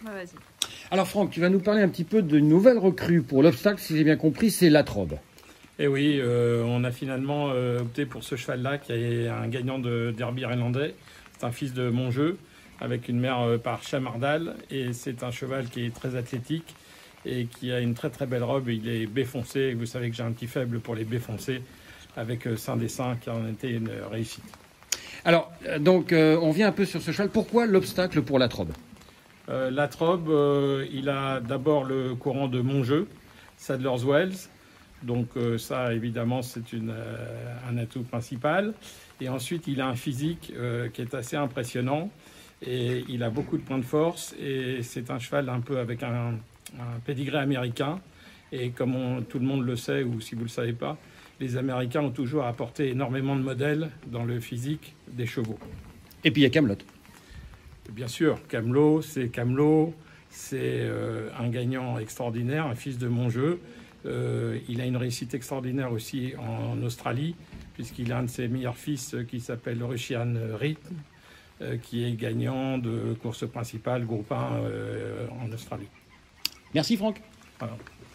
Bah, vas-y. Alors Franck, tu vas nous parler un petit peu d'une nouvelle recrue pour l'obstacle, si j'ai bien compris, c'est Latrobe. Et oui, on a finalement opté pour ce cheval-là, qui est un gagnant de derby irlandais. C'est un fils de Monjeu, avec une mère par Chamardal. Et c'est un cheval qui est très athlétique et qui a une très très belle robe. Il est baie foncé. Vous savez que j'ai un petit faible pour les baies foncées, avec Saint-Dessin qui en a été une réussite. Alors, on vient un peu sur ce cheval. Pourquoi l'obstacle pour Latrobe? Latrobe, il a d'abord le courant de Monjeu, Sadler's-Wells. Donc ça, évidemment, c'est un atout principal. Et ensuite, il a un physique qui est assez impressionnant. Et il a beaucoup de points de force. Et c'est un cheval un peu avec un pédigré américain. Et comme tout le monde le sait, ou si vous ne le savez pas, les Américains ont toujours apporté énormément de modèles dans le physique des chevaux. Et puis il y a Camelot. Bien sûr, Camelot, c'est un gagnant extraordinaire, un fils de Monjeu. Il a une réussite extraordinaire aussi en Australie, puisqu'il a un de ses meilleurs fils qui s'appelle Russian Rhythm, qui est gagnant de course principale, groupe 1 en Australie. Merci Franck. Voilà.